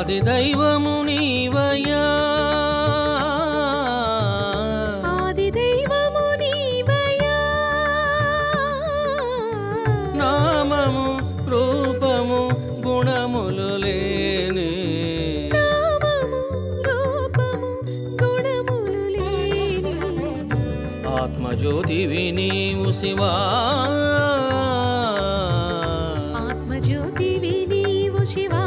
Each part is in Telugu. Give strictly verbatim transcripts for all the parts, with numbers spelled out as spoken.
ఆది దైవము నీవయ్యా ఆది దైవము నీవయ్యా నామము రూపము గుణములు లేని నామము రూపము గుణములు లేని ఆత్మజ్యోతివి నీవు శివా ఆత్మజ్యోతివి నీవు శివా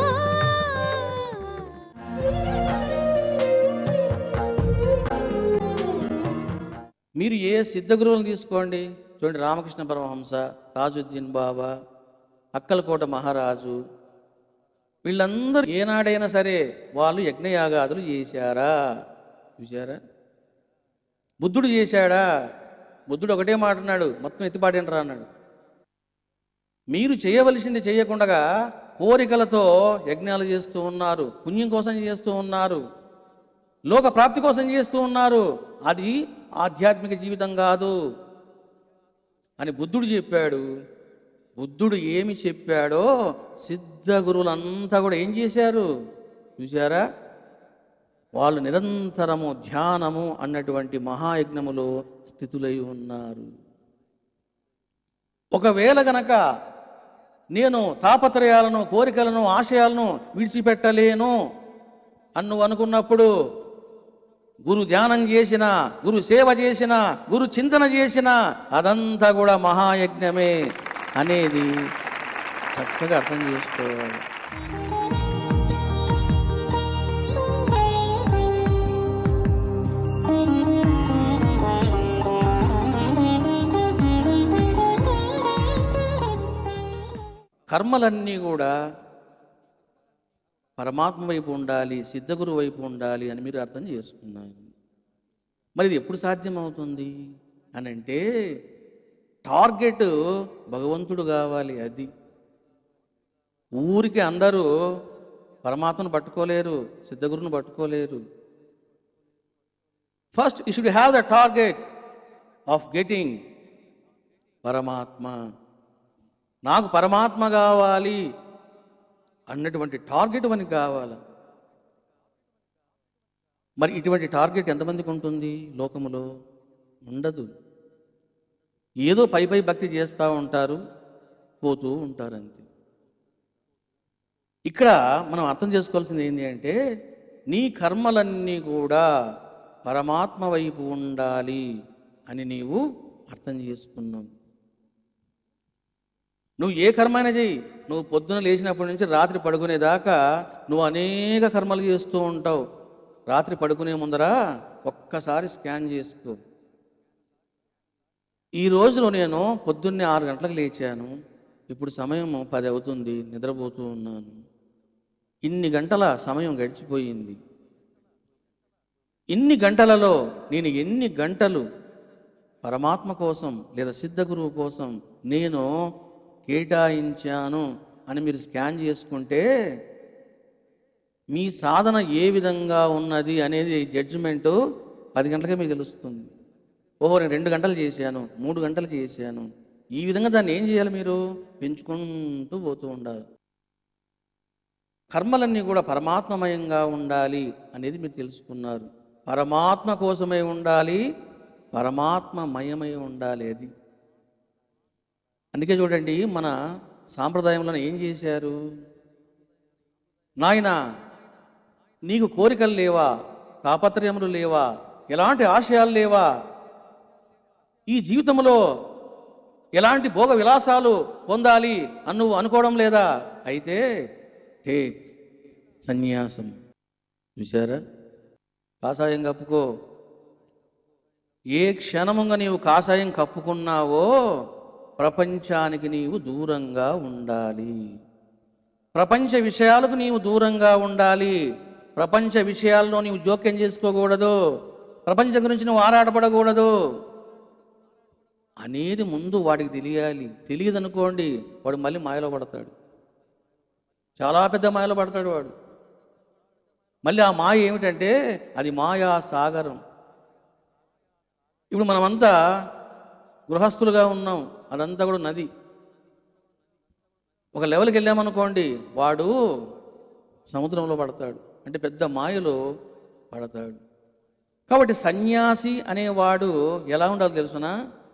మీరు ఏ సిద్ధగురువులను తీసుకోండి, చూడండి, రామకృష్ణ పరమహంస, తాజుద్దీన్ బాబా, అక్కలకోట మహారాజు, వీళ్ళందరూ ఏనాడైనా సరే వాళ్ళు యజ్ఞయాగాదులు చేశారా? చూశారా? బుద్ధుడు చేశాడా? బుద్ధుడు ఒకటే మాట అన్నాడు, మొత్తం ఎత్తిపాడేంట్రా అన్నాడు. మీరు చేయవలసింది చేయకుండా కోరికలతో యజ్ఞాలు చేస్తూ ఉన్నారు, పుణ్యం కోసం చేస్తూ ఉన్నారు, లోక ప్రాప్తి కోసం చేస్తూ ఉన్నారు. అది ఆధ్యాత్మిక జీవితం కాదు అని బుద్ధుడు చెప్పాడు. బుద్ధుడు ఏమి చెప్పాడో సిద్ధ గురువులంతా కూడా ఏం చేశారు చూశారా? వాళ్ళు నిరంతరము ధ్యానము అన్నటువంటి మహాయజ్ఞములో స్థితులై ఉన్నారు. ఒకవేళ గనక నేను తాపత్రయాలను, కోరికలను, ఆశయాలను విడిచిపెట్టలేను అని నువ్వు అనుకున్నప్పుడు గురు ధ్యానం చేసిన, గురు సేవ చేసిన, గురు చింతన చేసిన అదంతా కూడా మహాయజ్ఞమే అనేది చక్కగా అర్థం చేసుకోవాలి. కర్మలన్నీ కూడా పరమాత్మ వైపు ఉండాలి, సిద్ధగురు వైపు ఉండాలి అని మీరు అర్థం చేసుకున్నారు. మరి ఇది ఎప్పుడు సాధ్యమవుతుంది అని అంటే టార్గెట్ భగవంతుడు కావాలి. అది ఊరికి అందరూ పరమాత్మను పట్టుకోలేరు, సిద్ధగురుని పట్టుకోలేరు. First you should have the target of getting పరమాత్మ. నాకు పరమాత్మ కావాలి అన్నటువంటి టార్గెట్ మనకి కావాలి. మరి ఇటువంటి టార్గెట్ ఎంతమందికి ఉంటుంది లోకములో? ఉండదు. ఏదో పై పై భక్తి చేస్తూ ఉంటారు, పోతూ ఉంటారు, అంతే. ఇక్కడ మనం అర్థం చేసుకోవాల్సింది ఏంటి అంటే నీ కర్మలన్నీ కూడా పరమాత్మ వైపు ఉండాలి అని నీవు అర్థం చేసుకున్నావు. నువ్వు ఏ కర్మైనా చెయ్యి, నువ్వు పొద్దున లేచినప్పటి నుంచి రాత్రి పడుకునేదాకా నువ్వు అనేక కర్మలు చేస్తూ ఉంటావు. రాత్రి పడుకునే ముందర ఒక్కసారి స్కాన్ చేసుకో. ఈ రోజులో నేను పొద్దున్నే ఆరు గంటలకు లేచాను, ఇప్పుడు సమయం పది అవుతుంది, నిద్రపోతూ ఉన్నాను. ఇన్ని గంటల సమయం గడిచిపోయింది. ఇన్ని గంటలలో నేను ఎన్ని గంటలు పరమాత్మ కోసం లేదా సిద్ధగురువు కోసం నేను కేటాయించాను అని మీరు స్కాన్ చేసుకుంటే మీ సాధన ఏ విధంగా ఉన్నది అనేది జడ్జిమెంటు పది గంటలకే మీకు తెలుస్తుంది. ఓహో, నేను రెండు గంటలు చేశాను, మూడు గంటలు చేశాను. ఈ విధంగా దాన్ని ఏం చేయాలి? మీరు పెంచుకుంటూ పోతూ ఉండాలి. కర్మలన్నీ కూడా పరమాత్మమయంగా ఉండాలి అనేది మీరు తెలుసుకున్నారు. పరమాత్మ కోసమై ఉండాలి, పరమాత్మమయమై ఉండాలి. అది అందుకే చూడండి, మన సాంప్రదాయంలో ఏం చేశారు? నాయనా, నీకు కోరికలు లేవా, తాపత్రయములు లేవా, ఎలాంటి ఆశయాలు లేవా, ఈ జీవితంలో ఎలాంటి భోగ విలాసాలు పొందాలి అని నువ్వు అనుకోవడం లేదా? అయితే టేక్ సన్యాసం. చూసారా? కాషాయం కప్పుకో. ఏ క్షణముగా నీవు కాషాయం కప్పుకున్నావో ప్రపంచానికి నీవు దూరంగా ఉండాలి. ప్రపంచ విషయాలకు నీవు దూరంగా ఉండాలి. ప్రపంచ విషయాల్లో నీవు జోక్యం చేసుకోకూడదు. ప్రపంచం గురించి నువ్వు ఆరాటపడకూడదు అనేది ముందు వాడికి తెలియాలి. తెలియదు అనుకోండి, వాడు మళ్ళీ మాయలో పడతాడు. చాలా పెద్ద మాయలో పడతాడు వాడు. మళ్ళీ ఆ మాయ ఏమిటంటే అది మాయా సాగరం. ఇప్పుడు మనమంతా గృహస్థులుగా ఉన్నాం, అదంతా కూడా నది. ఒక లెవెల్కి వెళ్ళామనుకోండి, వాడు సముద్రంలో పడతాడు, అంటే పెద్ద మాయలో పడతాడు. కాబట్టి సన్యాసి అనేవాడు ఎలా ఉండాలో తెలుసునా?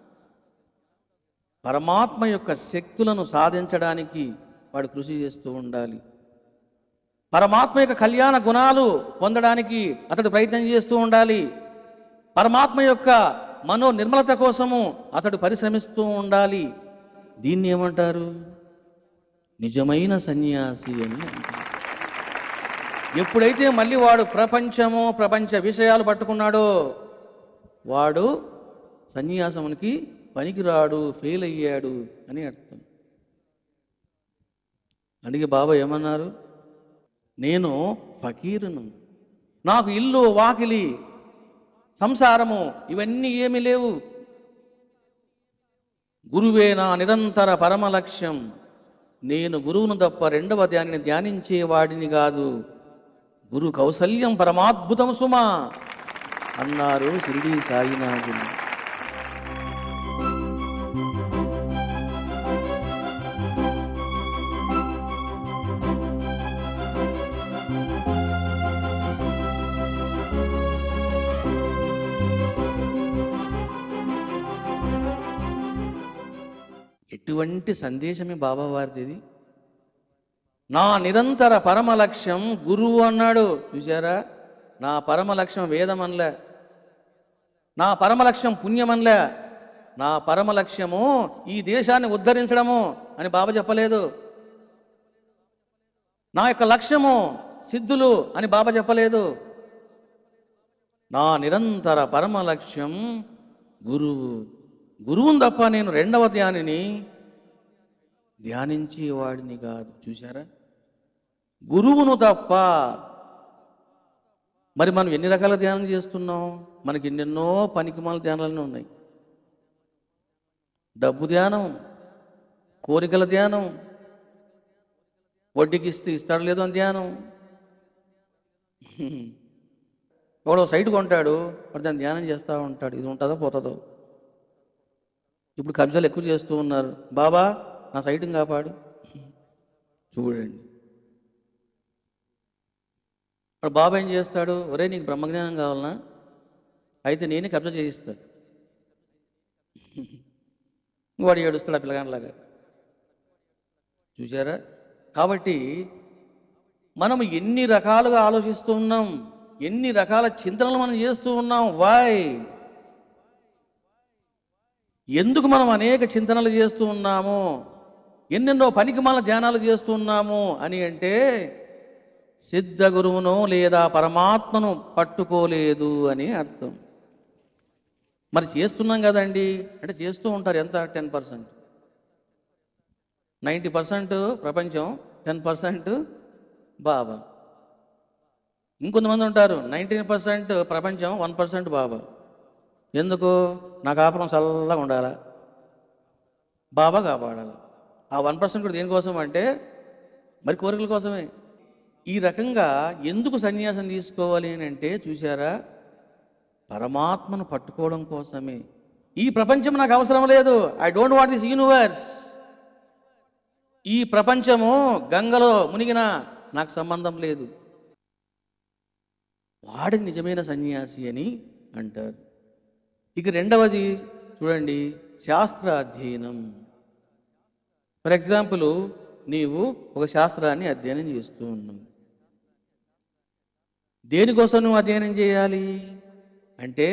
పరమాత్మ యొక్క శక్తులను సాధించడానికి వాడు కృషి చేస్తూ ఉండాలి. పరమాత్మ యొక్క కళ్యాణ గుణాలు పొందడానికి అతడు ప్రయత్నం చేస్తూ ఉండాలి. పరమాత్మ యొక్క మనో నిర్మలత కోసము అతడు పరిశ్రమిస్తూ ఉండాలి. దీన్ని ఏమంటారు? నిజమైన సన్యాసి అని అంటారు. ఎప్పుడైతే మళ్ళీ వాడు ప్రపంచము ప్రపంచ విషయాలు పట్టుకున్నాడో వాడు సన్యాసమునికి పనికిరాడు, ఫెయిల్ అయ్యాడు అని అర్థం. అందుకే బాబా ఏమన్నారు? నేను ఫకీరును, నాకు ఇల్లు వాకిలి సంసారము ఇవన్నీ ఏమీ లేవు. గురువే నా నిరంతర పరమ లక్ష్యం. నేను గురువును తప్ప రెండవ ధ్యానిని ధ్యానించేవాడిని కాదు. గురు కౌసల్యం పరమాద్భుతం సుమా అన్నారు షిరిడీ సాయినాథులు. ఎటువంటి సందేశమే బాబా వారిది. నా నిరంతర పరమ లక్ష్యం గురువు అన్నాడు. చూసారా? నా పరమ లక్ష్యం వేదమనలే, నా పరమ లక్ష్యం పుణ్యమనలే, నా పరమ లక్ష్యము ఈ దేశాన్ని ఉద్ధరించడము అని బాబా చెప్పలేదు. నా యొక్క లక్ష్యము సిద్ధులు అని బాబా చెప్పలేదు. నా నిరంతర పరమ లక్ష్యం గురువు. గురువుని తప్ప నేను రెండవ ధ్యానిని ధ్యానించేవాడిని కాదు. చూసారా? గురువును తప్ప. మరి మనం ఎన్ని రకాల ధ్యానం చేస్తున్నాం? మనకి ఎన్నెన్నో పనికిమాల ధ్యానాలన్నీ ఉన్నాయి. డబ్బు ధ్యానం, కోరికల ధ్యానం, వడ్డీకి ఇస్తే ఇస్తాడు లేదు అని ధ్యానం. ఒకడు సైట్ కొంటాడు, మరి దాన్ని ధ్యానం చేస్తూ ఉంటాడు. ఇది ఉంటుందో పోతుందో. ఇప్పుడు కబ్జాలు ఎక్కువ చేస్తూ ఉన్నారు. బాబా నా సైట్ని కాపాడు. చూడండి, ఇప్పుడు బాబా ఏం చేస్తాడు? ఒరే నీకు బ్రహ్మజ్ఞానం కావాలనా? అయితే నేనే కబ్జా చేయిస్తాడు. వాడు ఏడుస్తాడు ఆ పిల్లగానిలాగా. చూసారా? కాబట్టి మనము ఎన్ని రకాలుగా ఆలోచిస్తూ ఉన్నాం, ఎన్ని రకాల చింతనలు మనం చేస్తూ ఉన్నాం. వై? ఎందుకు మనం అనేక చింతనలు చేస్తూ ఉన్నాము, ఎన్నెన్నో పనికిమాల ధ్యానాలు చేస్తూ ఉన్నాము అని అంటే సిద్ధ గురువును లేదా పరమాత్మను పట్టుకోలేదు అని అర్థం. మరి చేస్తున్నాం కదండి అంటే చేస్తూ ఉంటారు. ఎంత? టెన్ పర్సెంట్ నైంటీ పర్సెంట్ ప్రపంచం, టెన్ పర్సెంట్ బాబా. ఇంకొంతమంది ఉంటారు నైంటీన్ పర్సెంట్ ప్రపంచం, వన్ పర్సెంట్ బాబా. ఎందుకు? నా కాపురం చల్లగా ఉండాలా, బాబా కాపాడాలి. ఆ వన్ పర్సెంట్ కూడా దేనికోసం అంటే మరి కోరికల కోసమే. ఈ రకంగా ఎందుకు సన్యాసం తీసుకోవాలి అని అంటే చూసారా? పరమాత్మను పట్టుకోవడం కోసమే. ఈ ప్రపంచం నాకు అవసరం లేదు. I don't want this universe. ఈ ప్రపంచము గంగలో మునిగినా నాకు సంబంధం లేదు. వాడి నిజమైన సన్యాసి అని అంటారు. ఇక రెండవది చూడండి, శాస్త్ర అధ్యయనం. ఫర్ ఎగ్జాంపుల్, నీవు ఒక శాస్త్రాన్ని అధ్యయనం చేస్తూ ఉన్నావు. దేనికోసం నువ్వు అధ్యయనం చేయాలి అంటే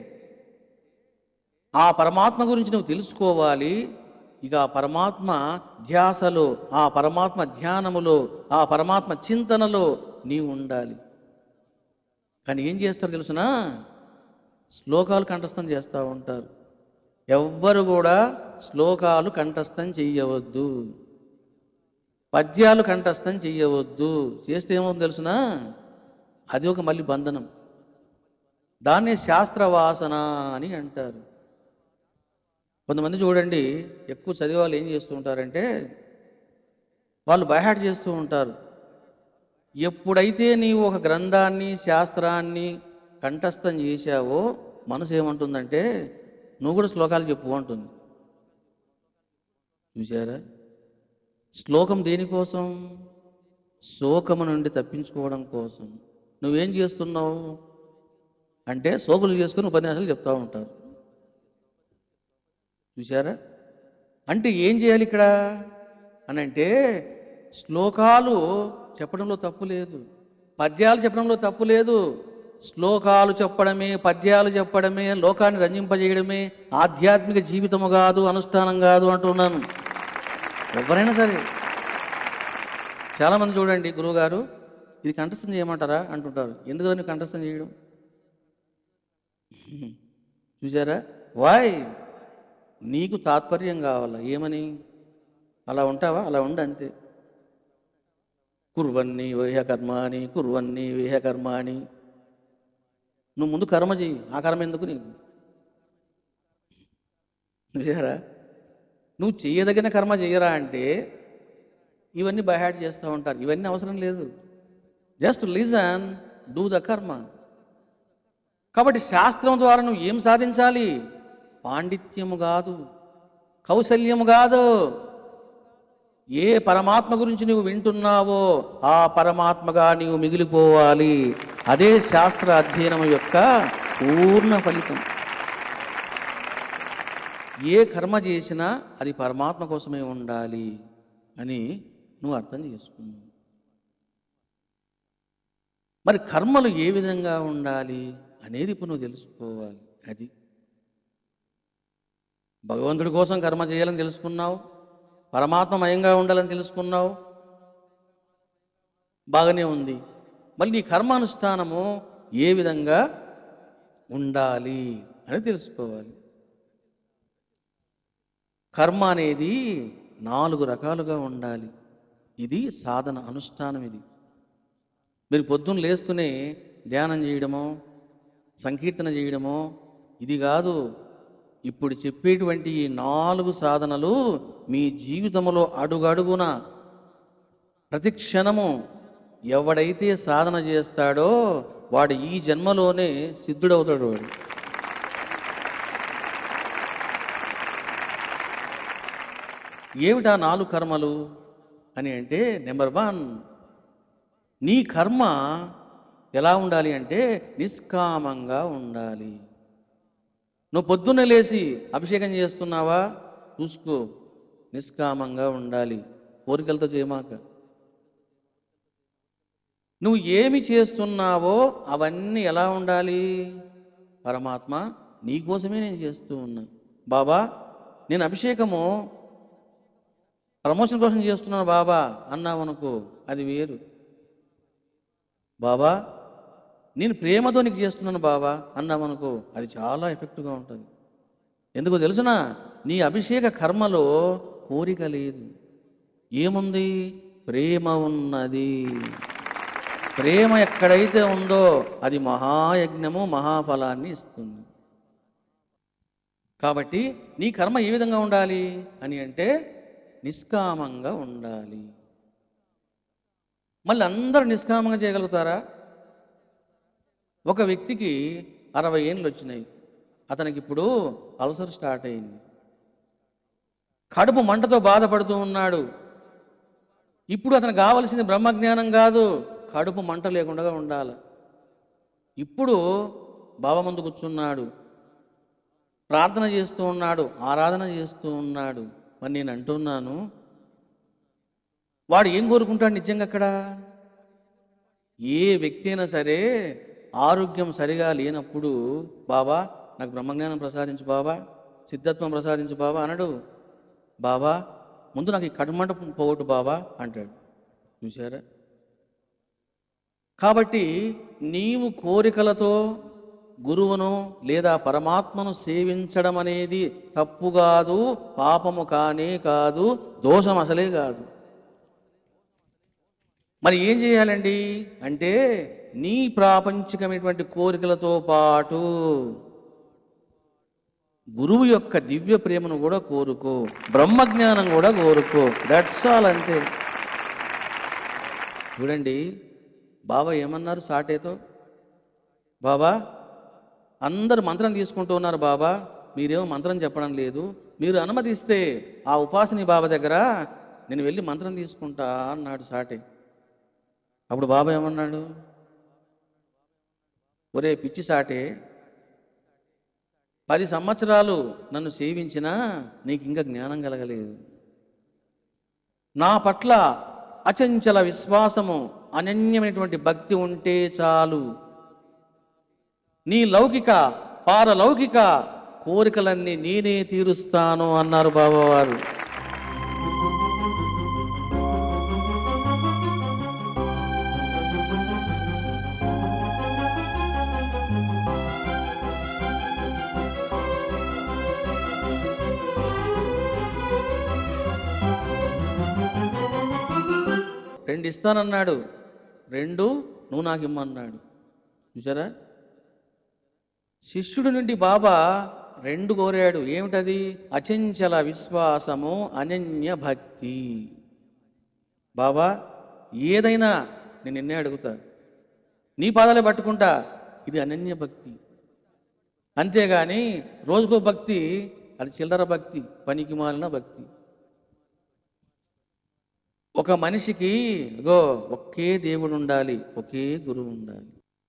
ఆ పరమాత్మ గురించి నువ్వు తెలుసుకోవాలి. ఇక ఆ పరమాత్మ ధ్యాసలో, ఆ పరమాత్మ ధ్యానములో, ఆ పరమాత్మ చింతనలో నీవు ఉండాలి. కానీ ఏం చేస్తారు తెలుసునా? శ్లోకాలు కంఠస్థం చేస్తూ ఉంటారు. ఎవ్వరు కూడా శ్లోకాలు కంఠస్థం చెయ్యవద్దు, పద్యాలు కంఠస్థం చెయ్యవద్దు. చేస్తే ఏమవుతుంది తెలుసునా? అది ఒక మళ్ళీ బంధనం. దాన్నే శాస్త్రవాసన అని అంటారు. కొంతమంది చూడండి, ఎక్కువ చదివే వాళ్ళు ఏం చేస్తూ ఉంటారంటే వాళ్ళు బైహార్ట్ చేస్తూ ఉంటారు. ఎప్పుడైతే నీవు ఒక గ్రంథాన్ని, శాస్త్రాన్ని కంఠస్థం చేశావో మనసు ఏమంటుందంటే నువ్వు కూడా శ్లోకాలు చెప్పు అంటుంది. చూసారా? శ్లోకం దేనికోసం? శోకము నుండి తప్పించుకోవడం కోసం. నువ్వేం చేస్తున్నావు అంటే సోకులు చేసుకుని ఉపన్యాసాలు చెప్తూ ఉంటారు. చూసారా? అంటే ఏం చేయాలి ఇక్కడ అని అంటే శ్లోకాలు చెప్పడంలో తప్పు లేదు, పద్యాలు చెప్పడంలో తప్పు లేదు. శ్లోకాలు చెప్పడమే, పద్యాలు చెప్పడమే, లోకాన్ని రంజింపజేయడమే ఆధ్యాత్మిక జీవితము కాదు, అనుష్ఠానం కాదు అంటున్నాను. ఎవరైనా సరే. చాలామంది చూడండి, గురువుగారు ఇది కంఠస్థం చేయమంటారా అంటుంటారు. ఎందుకని కంఠస్థం చేయడం? చూసారా? వాయ్, నీకు తాత్పర్యం కావాలా? ఏమని? అలా ఉంటావా? అలా ఉండు అంతే. కుర్వన్ని వేహ కర్మాని, కుర్వన్ని వేహ కర్మాని. నువ్వు ముందు కర్మ చెయ్యి, ఆ కర్మ ఎందుకు నీకు? చూసారా? నువ్వు చేయదగిన కర్మ చెయ్యరా అంటే ఇవన్నీ బైహాట్ చేస్తూ ఉంటారు. ఇవన్నీ అవసరం లేదు. జస్ట్ లిజన్, డూ ద కర్మ. కాబట్టి శాస్త్రం ద్వారా నువ్వు ఏం సాధించాలి? పాండిత్యము కాదు, కౌశల్యము కాదు. ఏ పరమాత్మ గురించి నువ్వు వింటున్నావో ఆ పరమాత్మగా నీవు మిగిలిపోవాలి. అదే శాస్త్ర అధ్యయనం యొక్క పూర్ణ ఫలితం. ఏ కర్మ చేసినా అది పరమాత్మ కోసమే ఉండాలి అని నువ్వు అర్థం చేసుకున్నావు. మరి కర్మలు ఏ విధంగా ఉండాలి అనేది ఇప్పుడు నువ్వు తెలుసుకోవాలి. అది భగవంతుడి కోసం కర్మ చేయాలని తెలుసుకున్నావు, పరమాత్మమయంగా ఉండాలని తెలుసుకున్నావు, బాగానే ఉంది. మళ్ళీ నీ కర్మానుష్ఠానము ఏ విధంగా ఉండాలి అని తెలుసుకోవాలి. కర్మ అనేది నాలుగు రకాలుగా ఉండాలి. ఇది సాధన, అనుష్ఠానం. ఇది మీరు పొద్దున్న లేస్తూనే ధ్యానం చేయడమో, సంకీర్తన చేయడమో ఇది కాదు. ఇప్పుడు చెప్పేటువంటి ఈ నాలుగు సాధనలు మీ జీవితంలో అడుగడుగున ప్రతి క్షణము ఎవడైతే సాధన చేస్తాడో వాడు ఈ జన్మలోనే సిద్ధుడవుతాడు. వాడు ఏమిటా నాలుగు కర్మలు అని అంటే, నెంబర్ వన్, నీ కర్మ ఎలా ఉండాలి అంటే నిష్కామంగా ఉండాలి. నువ్వు పొద్దున్నే లేచి అభిషేకం చేస్తున్నావా? చూసుకో, నిష్కామంగా ఉండాలి, కోరికలతో చేయమాక. నువ్వు ఏమి చేస్తున్నావో అవన్నీ ఎలా ఉండాలి? పరమాత్మ నీకోసమే నేను చేస్తూ ఉన్నా. బాబా నేను అభిషేకము ప్రమోషన్ కోసం చేస్తున్నాను బాబా అన్నావు అనుకో, అది వేరు. బాబా నేను ప్రేమతో నీకు చేస్తున్నాను బాబా అన్నావు అనుకో, అది చాలా ఎఫెక్టివ్గా ఉంటుంది. ఎందుకో తెలుసునా? నీ అభిషేక కర్మలో కోరిక లేదు. ఏముంది? ప్రేమ ఉన్నది. ప్రేమ ఎక్కడైతే ఉందో అది మహాయజ్ఞము, మహాఫలాన్ని ఇస్తుంది. కాబట్టి నీ కర్మ ఏ విధంగా ఉండాలి అని అంటే నిష్కామంగా ఉండాలి. మళ్ళీ అందరూ నిష్కామంగా చేయగలుగుతారా? ఒక వ్యక్తికి అరవై ఏళ్ళు వచ్చినాయి, అతనికి ఇప్పుడు అల్సర్ స్టార్ట్ అయింది, కడుపు మంటతో బాధపడుతూ ఉన్నాడు. ఇప్పుడు అతనికి కావాల్సింది బ్రహ్మజ్ఞానం కాదు, కడుపు మంట లేకుండా ఉండాలి. ఇప్పుడు బాబా ముందు కూర్చున్నాడు, ప్రార్థన చేస్తూ ఉన్నాడు, ఆరాధన చేస్తూ ఉన్నాడు. మరి నేను అంటున్నాను, వాడు ఏం కోరుకుంటాడు నిజంగా? అక్కడ ఏ వ్యక్తి అయినా సరే ఆరోగ్యం సరిగా లేనప్పుడు బాబా నాకు బ్రహ్మజ్ఞానం ప్రసాదించు బాబా, సిద్ధత్వం ప్రసాదించు బాబా అనడు. బాబా ముందు నాకు ఈ కడుమంట పోగొట్టు బాబా అంటాడు. చూసారా? కాబట్టి నీవు కోరికలతో గురువును లేదా పరమాత్మను సేవించడం అనేది తప్పు కాదు, పాపము కానే కాదు, దోషం అసలే కాదు. మరి ఏం చేయాలండి అంటే నీ ప్రాపంచికమైనటువంటి కోరికలతో పాటు గురువు యొక్క దివ్య ప్రేమను కూడా కోరుకో, బ్రహ్మజ్ఞానం కూడా కోరుకో. దట్స్ ఆల్, అంతే. చూడండి బాబా ఏమన్నారు సాటేతో, బాబా అందరు మంత్రం తీసుకుంటూ ఉన్నారు బాబా, మీరేమో మంత్రం చెప్పడం లేదు, మీరు అనుమతిస్తే ఆ ఉపాసని బాబా దగ్గర నేను వెళ్ళి మంత్రం తీసుకుంటా అన్నాడు సాటే. అప్పుడు బాబా ఏమన్నాడు? ఒరే పిచ్చి సాటే, పది సంవత్సరాలు నన్ను సేవించినా నీకు ఇంకా జ్ఞానం కలగలేదు. నా పట్ల అచంచల విశ్వాసము, అనన్యమైనటువంటి భక్తి ఉంటే చాలు, నీ లౌకిక పారలౌకిక కోరికలన్నీ నేనే తీరుస్తాను అన్నారు బాబావారు. రెండు ఇస్తానన్నాడు, రెండు నువ్వు నాకు ఇమ్మన్నాడు. చూసారా? శిష్యుడి నుండి బాబా రెండు కోరాడు. ఏమిటది? అచంచల విశ్వాసము, అనన్య భక్తి. బాబా ఏదైనా నేను నిన్నే అడుగుతా, నీ పాదాలే పట్టుకుంటా, ఇది అనన్య భక్తి. అంతేగాని రోజుకో భక్తి అది చిల్లర భక్తి, పనికి మాలిన భక్తి. ఒక మనిషికి గో ఒకే దేవుడు ఉండాలి, ఒకే గురువు ఉండాలి.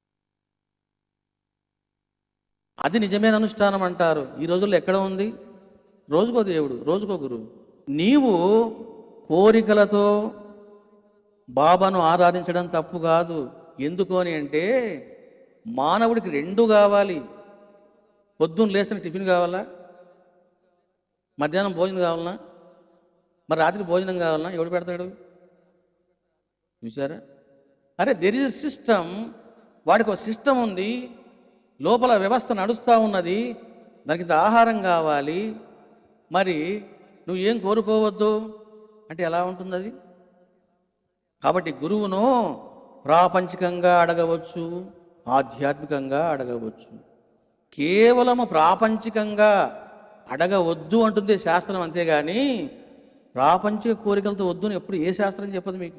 అది నిజమైన అనుష్ఠానం అంటారు. ఈ రోజుల్లో ఎక్కడ ఉంది? రోజుకో దేవుడు, రోజుకో గురువు. నీవు కోరికలతో బాబాను ఆరాధించడం తప్పు కాదు. ఎందుకు అని అంటే మానవుడికి రెండు కావాలి. పొద్దున్న లేచిన టిఫిన్ కావాలా, మధ్యాహ్నం భోజనం కావాలన్నా, మరి రాత్రి భోజనం కావాలన్నా ఎవడు పెడతాడు? చూసారా? అరే దెర్ ఇస్ ఎ సిస్టమ్. వాడికి ఒక సిస్టమ్ ఉంది, లోపల వ్యవస్థ నడుస్తూ ఉన్నది, దానికి ఇంత ఆహారం కావాలి, మరి నువ్వు ఏం కోరుకోవద్దు అంటే ఎలా ఉంటుంది అది? కాబట్టి గురువును ప్రాపంచికంగా అడగవచ్చు, ఆధ్యాత్మికంగా అడగవచ్చు. కేవలము ప్రాపంచికంగా అడగవద్దు అంటుంది శాస్త్రం, అంతేగాని ప్రాపంచిక కోరికలతో వద్దు అని ఎప్పుడు ఏ శాస్త్రం చెప్పదు మీకు.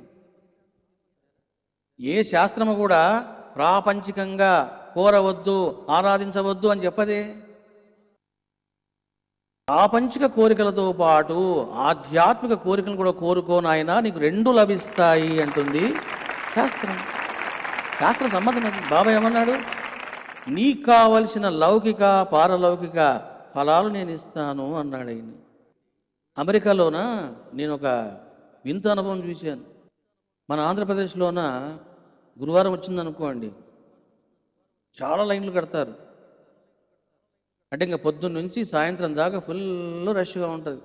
ఏ శాస్త్రము కూడా ప్రాపంచికంగా కోరవద్దు, ఆరాధించవద్దు అని చెప్పదే. ప్రాపంచిక కోరికలతో పాటు ఆధ్యాత్మిక కోరికలు కూడా కోరుకోనాయనా, నీకు రెండు లభిస్తాయి అంటుంది శాస్త్రం. శాస్త్ర సమ్మతం అది. బాబా ఏమన్నాడు? నీకు కావలసిన లౌకిక పారలౌకిక ఫలాలు నేను ఇస్తాను అన్నాడు ఆయన. అమెరికాలోన నేను ఒక వింత అనుభవం చూశాను. మన ఆంధ్రప్రదేశ్లోన గురువారం వచ్చిందనుకోండి, చాలా లైన్లు కడతారు. అంటే ఇంకా పొద్దున్న నుంచి సాయంత్రం దాకా ఫుల్ రష్గా ఉంటుంది.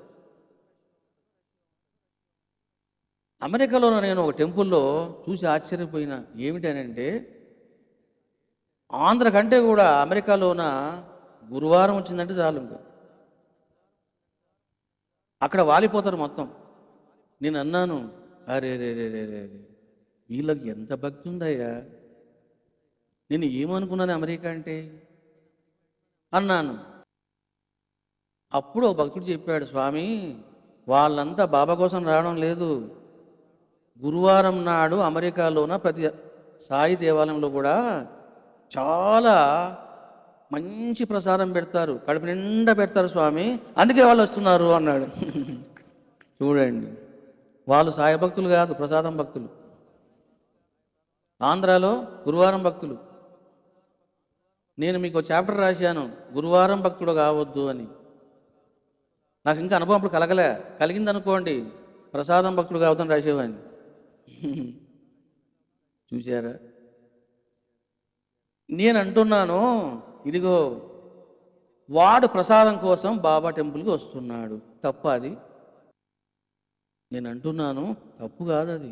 అమెరికాలోన నేను ఒక టెంపుల్లో చూసి ఆశ్చర్యపోయినా. ఏమిటనంటే ఆంధ్ర కంటే కూడా అమెరికాలోన గురువారం వచ్చిందంటే చాలు, ఇంకా అక్కడ వాలిపోతారు మొత్తం. నేను అన్నాను, అరే రే రే రే రే వీళ్ళకి ఎంత భక్తి ఉందయ్యా, నేను ఏమనుకున్నాను అమెరికా అంటే అన్నాను. అప్పుడు ఒక భక్తుడు చెప్పాడు, స్వామి వాళ్ళంతా బాబా కోసం రావడం లేదు, గురువారం నాడు అమెరికాలోన ప్రతి సాయి దేవాలయంలో కూడా చాలా మంచి ప్రసాదం పెడతారు, కడుపు నిండా పెడతారు స్వామి, అందుకే వాళ్ళు వస్తున్నారు అన్నాడు. చూడండి, వాళ్ళు సాయి భక్తులు కాదు, ప్రసాదం భక్తులు. ఆంధ్రాలో గురువారం భక్తులు. నేను మీకు చాప్టర్ రాశాను, గురువారం భక్తుడు కావద్దు అని. నాకు ఇంకా అనుభవం అప్పుడు కలగలే, కలిగిందనుకోండి ప్రసాదం భక్తుడు కావద్దని రాసేవాడిని. చూశారా? నేను అంటున్నాను, ఇదిగో వాడు ప్రసాదం కోసం బాబా టెంపుల్కి వస్తున్నాడు, తప్ప అది? నేను అంటున్నాను తప్పు కాదు అది.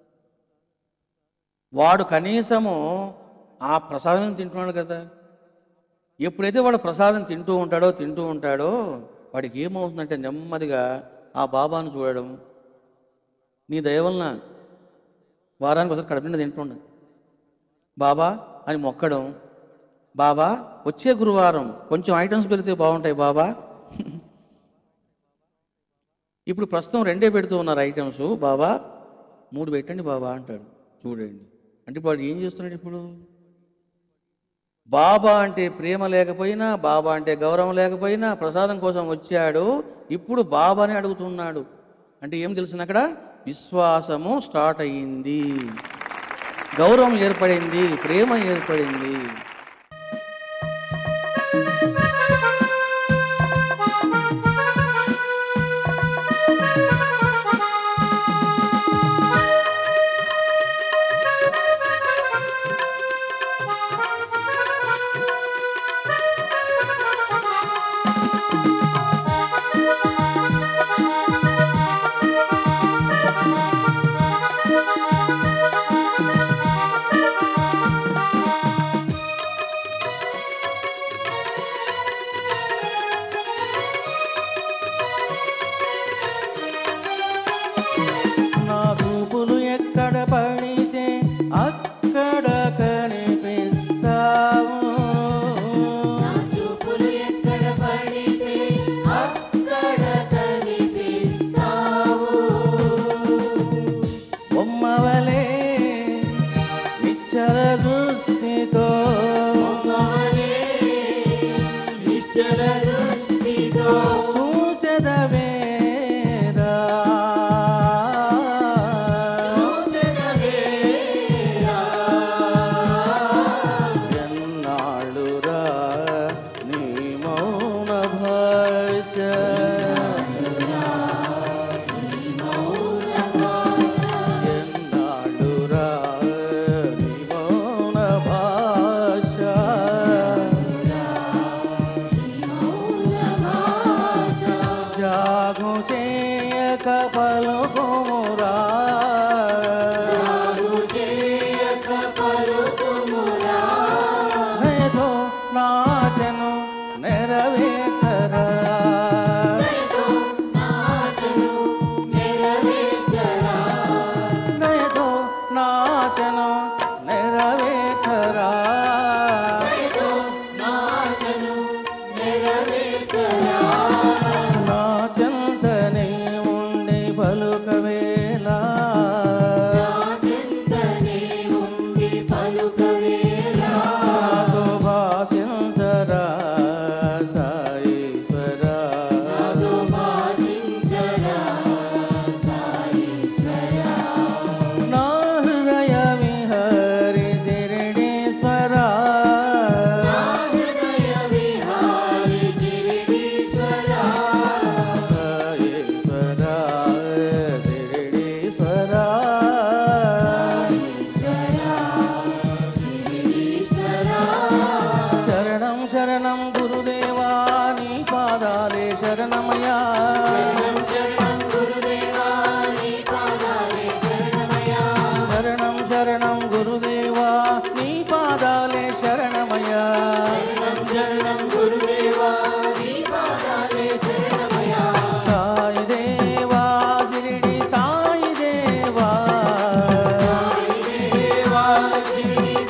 వాడు కనీసము ఆ ప్రసాదం తింటున్నాడు కదా. ఎప్పుడైతే వాడు ప్రసాదం తింటూ ఉంటాడో తింటూ ఉంటాడో వాడికి ఏమవుతుందంటే నెమ్మదిగా ఆ బాబాను చూడడం, నీ దయ వలన వారానికి ఒకసారి కడుపు నిండా తింటుండ బాబా అని మొక్కడం, బాబా వచ్చే గురువారం కొంచెం ఐటమ్స్ పెడితే బాగుంటాయి బాబా. ఇప్పుడు ప్రస్తుతం రెండే పెడుతూ ఉన్నారు ఐటమ్స్, బాబా మూడు పెట్టండి బాబా అంటాడు. చూడండి, అంటే వాడు ఏం చేస్తున్నాడు ఇప్పుడు? బాబా అంటే ప్రేమ లేకపోయినా, బాబా అంటే గౌరవం లేకపోయినా ప్రసాదం కోసం వచ్చాడు, ఇప్పుడు బాబాని అడుగుతున్నాడు. అంటే ఏం తెలిసిన అక్కడ విశ్వాసము స్టార్ట్ అయ్యింది. గౌరవం ఏర్పడింది, ప్రేమ ఏర్పడింది. शिरडी